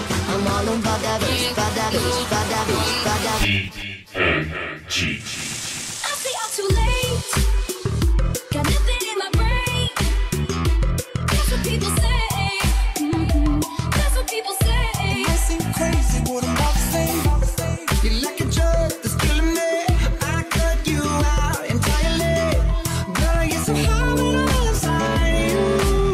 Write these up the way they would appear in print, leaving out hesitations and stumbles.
I'm all about that bass, about that bass, about that bass, about that bass. ENG. I say I'm too late. Got nothing in my brain. That's what people say. That's what people say. I seem crazy what I'm about to say. You're like a drug that's killing me. I cut you out entirely. Girl, you're so hot when I'm inside you.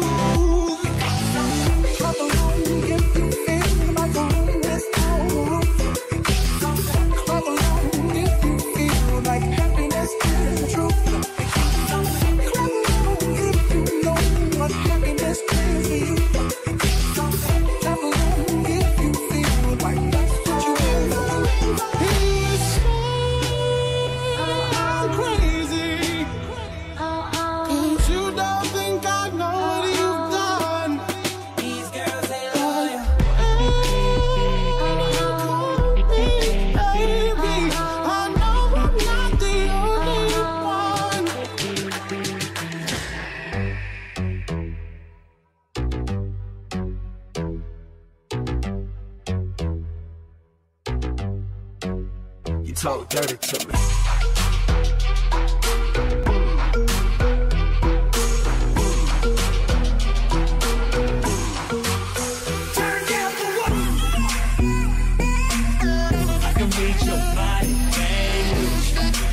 Clap along if you feel my zone is out. Clap along if you feel like happiness is the truth. Clap along if you know what happiness is to you. Clap along if you feel like that's what you want. He's so crazy. You don't think I know what you've done. These girls ain't loyal. Baby, I know I'm not the only one. You talk dirty to me. Turn down for what? I can read your body language.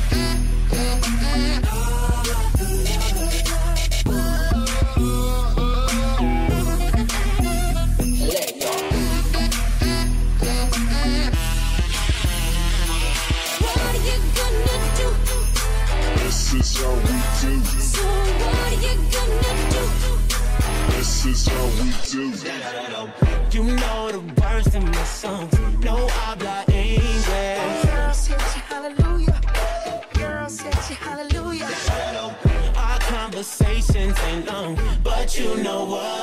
What are you gonna do? This is how we do. So what are you gonna do? This is how we do. You know the words in my songs. No habla English. Girl, said you hallelujah. Girl, said you hallelujah. Our conversations ain't long, but you know what?